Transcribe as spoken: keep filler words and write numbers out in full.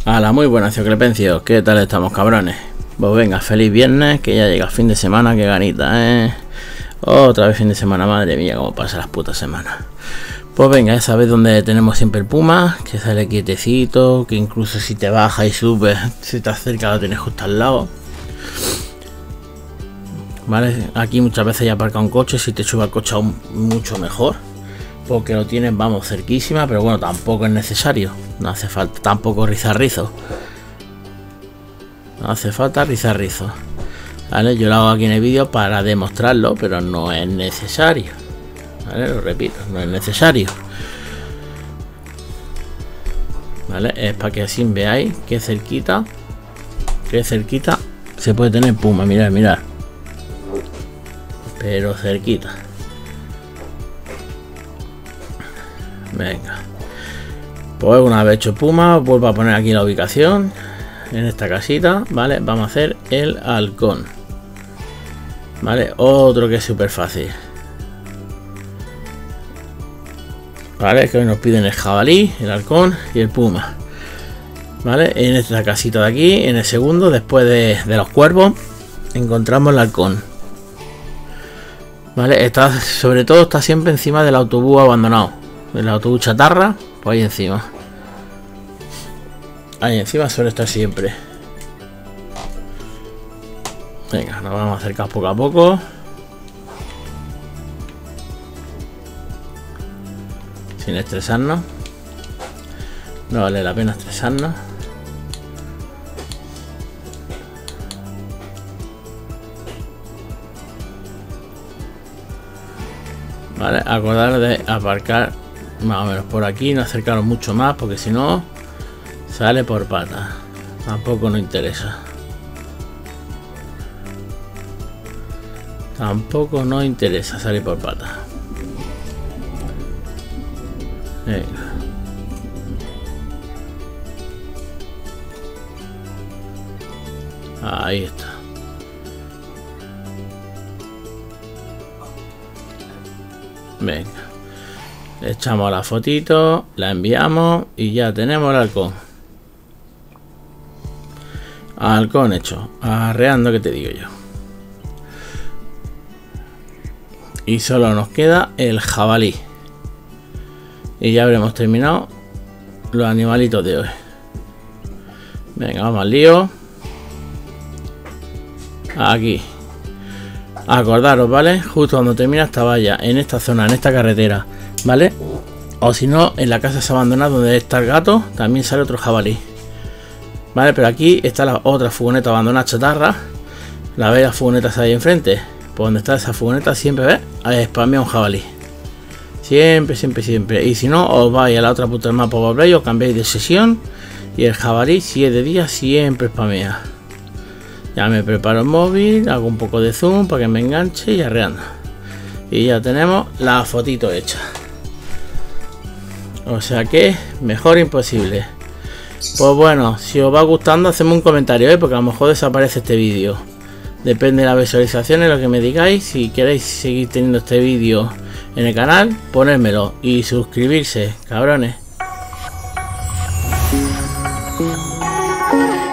Hola, muy buenas, Clepencio. ¿Qué tal estamos, cabrones? Pues venga, feliz viernes, que ya llega el fin de semana, qué ganita, ¿eh? Otra vez fin de semana, madre mía, cómo pasa las putas semanas. Pues venga, ya sabéis dónde tenemos siempre el Puma, que sale quietecito, que incluso si te baja y subes, si te acerca lo tienes justo al lado. Vale, aquí muchas veces ya aparca un coche, si te sube al coche aún mucho mejor, porque lo tienes, vamos, cerquísima, pero bueno, tampoco es necesario, no hace falta tampoco rizar rizo, no hace falta rizar rizo, vale, yo lo hago aquí en el vídeo para demostrarlo, pero no es necesario, vale, lo repito, no es necesario, vale, es para que así veáis que cerquita, que cerquita se puede tener Puma, mirad, mirad, pero cerquita. Venga, pues una vez hecho Puma, vuelvo a poner aquí la ubicación en esta casita, vale, vamos a hacer el halcón, vale, otro que es súper fácil, vale, que hoy nos piden el jabalí, el halcón y el puma, vale, en esta casita de aquí, en el segundo, después de, de los cuervos, encontramos el halcón, vale, está, sobre todo está siempre encima del autobús abandonado. El autobús chatarra, pues ahí encima. Ahí encima suele estar siempre. Venga, nos vamos a acercar poco a poco. Sin estresarnos. No vale la pena estresarnos. Vale, acordar de aparcar más o menos por aquí, no acercaros mucho más porque si no sale por patas, tampoco nos interesa, tampoco nos interesa salir por patas. Venga, ahí está. Venga, le echamos la fotito, la enviamos y ya tenemos el halcón. Halcón hecho, arreando que te digo yo. Y solo nos queda el jabalí. Y ya habremos terminado los animalitos de hoy. Venga, vamos al lío. Aquí. Acordaros, ¿vale? Justo cuando termina esta valla, en esta zona, en esta carretera, ¿vale? O si no, en la casa abandonada donde está el gato, también sale otro jabalí, ¿vale? Pero aquí está la otra furgoneta abandonada chatarra. La veis, las furgonetas ahí enfrente. Por donde está esa furgoneta siempre, ¿ves? Ahí spamea un jabalí. Siempre, siempre, siempre. Y si no, os vais a la otra punta del mapa, volvéis, os cambiáis de sesión. Y el jabalí, si es de día, siempre spamea. Ya me preparo el móvil, hago un poco de zoom para que me enganche y arreando. Y ya tenemos la fotito hecha. O sea que mejor imposible. Pues bueno, si os va gustando, hacedme un comentario, ¿eh? Porque a lo mejor desaparece este vídeo. Depende de las visualizaciones, lo que me digáis. Si queréis seguir teniendo este vídeo en el canal, ponérmelo y suscribirse, cabrones.